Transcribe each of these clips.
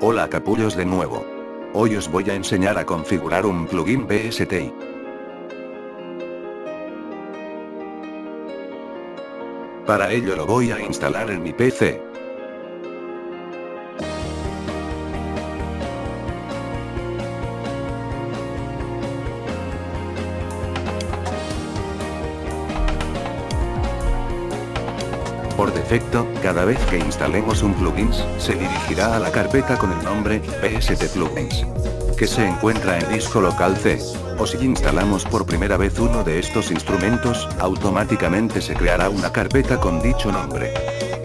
Hola capullos de nuevo. Hoy os voy a enseñar a configurar un plugin VSTI. Para ello lo voy a instalar en mi PC. Por defecto, cada vez que instalemos un plugin, se dirigirá a la carpeta con el nombre VST Plugins, que se encuentra en disco local C. O si instalamos por primera vez uno de estos instrumentos, automáticamente se creará una carpeta con dicho nombre.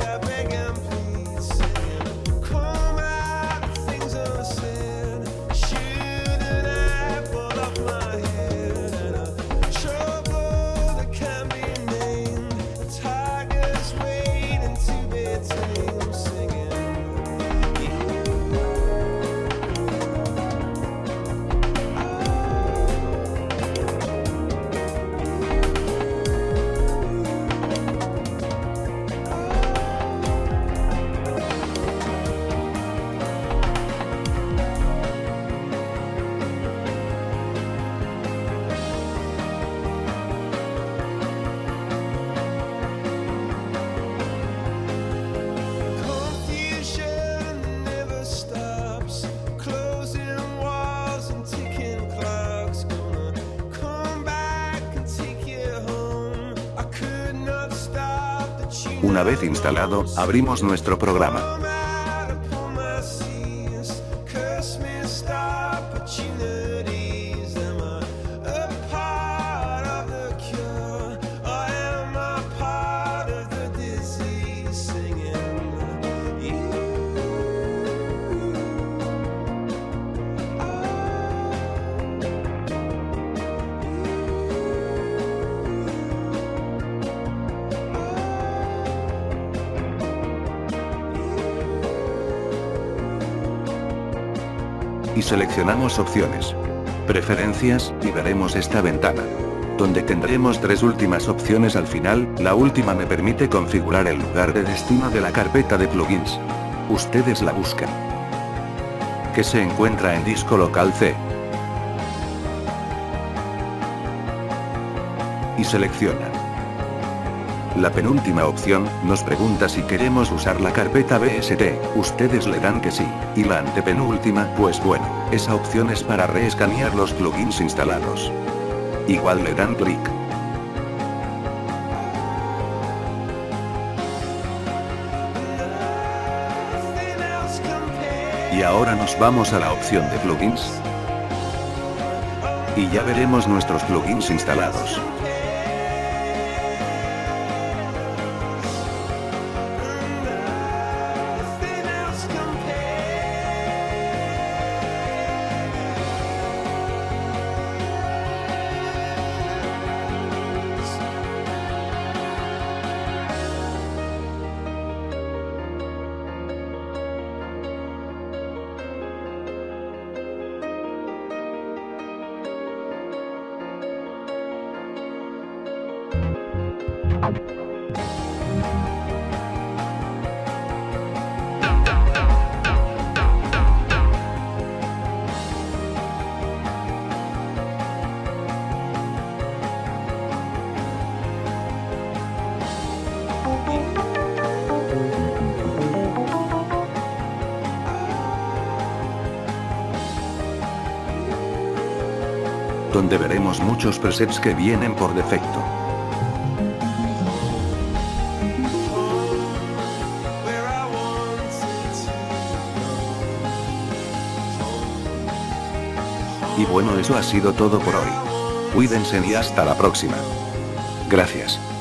Una vez instalado, abrimos nuestro programa. Y seleccionamos opciones, preferencias, y veremos esta ventana, donde tendremos tres últimas opciones al final. La última me permite configurar el lugar de destino de la carpeta de plugins. Ustedes la buscan, que se encuentra en disco local C. Y seleccionan. La penúltima opción, nos pregunta si queremos usar la carpeta VST, ustedes le dan que sí, y la antepenúltima, pues bueno, esa opción es para reescanear los plugins instalados. Igual le dan clic. Y ahora nos vamos a la opción de plugins. Y ya veremos nuestros plugins instalados. Donde veremos muchos presets que vienen por defecto. Y bueno, eso ha sido todo por hoy. Cuídense y hasta la próxima. Gracias.